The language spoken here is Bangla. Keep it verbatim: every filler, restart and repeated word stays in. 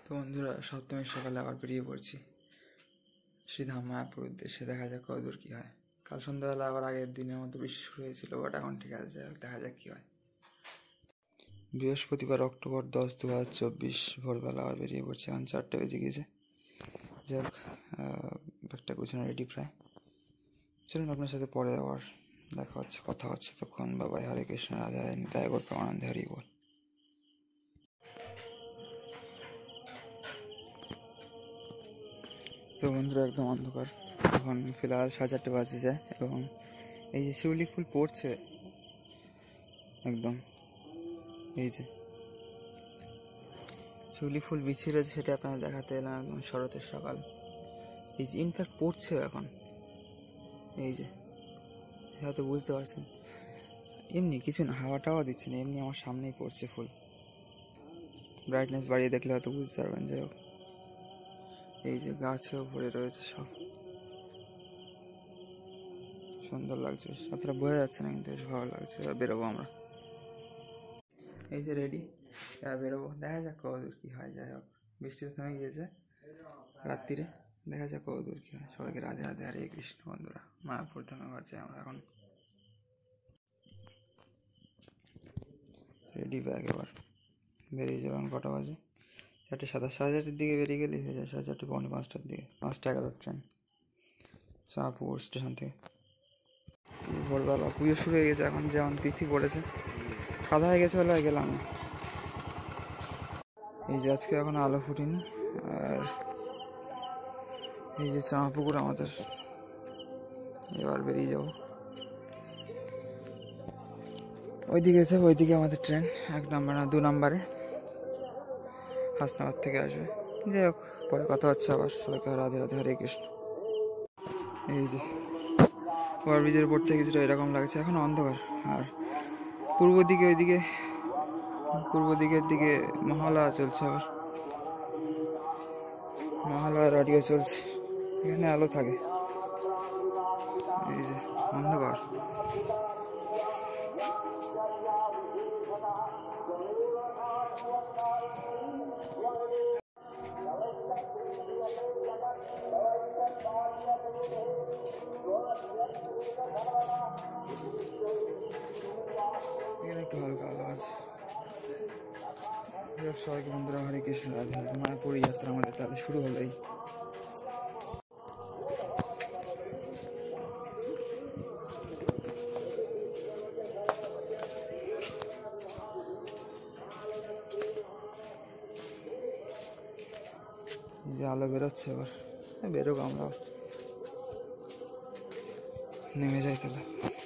তো বন্ধুরা, সপ্তমীর সকালে আবার বেরিয়ে পড়ছি শ্রীধাম মায়াপুর উদ্দেশ্যে। দেখা যাক কতদূর কী হয়। কাল সন্ধ্যাবেলা আবার আগের দিনের মতো বৃষ্টি শুরু হয়েছিল, বাট এখন ঠিক আছে, দেখা যাক কী হয়। বৃহস্পতিবার অক্টোবর দশ দু হাজার চব্বিশ ভোরবেলা আবার বেরিয়ে পড়ছে। এখন চারটে বেজে গিয়েছে। যাই হোক, ব্যাগটা গুছানো রেডি প্রায়। চলুন আপনার সাথে পরে আবার দেখা হচ্ছে, কথা হচ্ছে তখন। বাবাই, হরে কৃষ্ণ, রাধা রাধা, নিতাই গৌর প্রেমানন্দে, হরি বল। তো বন্ধুরা, একদম অন্ধকার। এখন ফিলহাল সাড়ে চারটে বাজে যায় এবং এই যে শিউলি ফুল পড়ছে একদম, এই যে শিউলি ফুল বিছিয়ে রয়েছে, সেটা আপনাদের দেখাতে এলাম। একদম শরতের সকাল, এই যে ইনফ্যাক্ট পড়ছে এখন, এই যে হয়তো বুঝতে পারছেন। এমনি কিছু না, হাওয়া টাওয়া দিচ্ছে না, এমনি আমার সামনেই পড়ছে ফুল। ব্রাইটনেস বাড়িয়ে দেখলে হয়তো বুঝতে পারবেন। যাই হোক, এই যে গাছেও ভরে রয়েছে সব, সুন্দর লাগছে। অতটা বোঝা যাচ্ছে না, কিন্তু বেশ ভালো লাগছে। এবার বেরোবো আমরা, এই যে রেডি, এবার বেরোবো। দেখা যাক কতদূর কী হয়। যাই হোক, বৃষ্টি তো থেমে গিয়েছে রাত্রিরে, দেখা যাক কতদূর কী হয়। সবাইকে রাধে রাধে, হরে কৃষ্ণ। বন্ধুরা, মায়াপুর ধামে ঘর যাই আমরা এখন। রেডি ব্যাগ, এবার বেরিয়ে যাবেন। কটা বাজে? চারটে সাতাশ, সাড়ে চারটের দিকে বেরিয়ে গেলেই হয়ে যায়। সাড়ে চারটে পৌনে পাঁচটার দিকে, পাঁচটা এগারোর ট্রেন শাহপুর স্টেশন থেকে। ভোরবেলা পুজো শুরু হয়ে গেছে, এখন যেমন তিথি পড়েছে, কাদা হয়ে গেছে বলে গেলাম। এই যে আজকে এখন আলো ফুটিনি। আর এই যে চাঁপুকুর আমাদের, এবার বেরিয়ে যাবো ওইদিকে। যাবো ওইদিকে, আমাদের ট্রেন এক নম্বর না দু নম্বরে হাসনাবাদ থেকে আসবে। যাই হোক, পরে কথা হচ্ছে আবার। সবাইকে রাধে রাধে, হরে কৃষ্ণ। এই যে ওভার ব্রিজের উপর থেকে কিছুটা এরকম লাগছে, এখন অন্ধকার। আর পূর্ব দিকে, ওইদিকে পূর্ব দিকের দিকে মহালয়া চলছে, আবার মহালয়ার অডিও চলছে। এখানে আলো থাকে, এই যে অন্ধকার। এখানে একটু হালকা আলো আছে। সবাইকে বন্ধুরা, হরে কৃষ্ণ, রাধে রাধে। মায়াপুর যাত্রা আমাদের তাহলে শুরু হলোই। যে আলো বেরোচ্ছে, এবার বেরোবো আমরা, নেমে যাই তাহলে।